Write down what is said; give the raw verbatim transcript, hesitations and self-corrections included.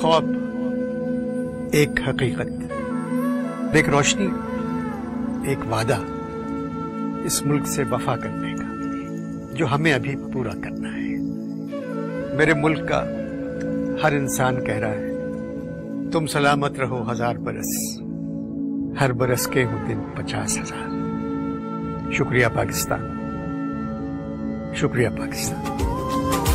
ख्वाब, एक हकीकत, एक रोशनी, एक वादा इस मुल्क से वफा करने का, जो हमें अभी पूरा करना है। मेरे मुल्क का हर इंसान कह रहा है, तुम सलामत रहो हजार बरस, हर बरस के हो दिन पचास हजार। शुक्रिया पाकिस्तान, शुक्रिया पाकिस्तान।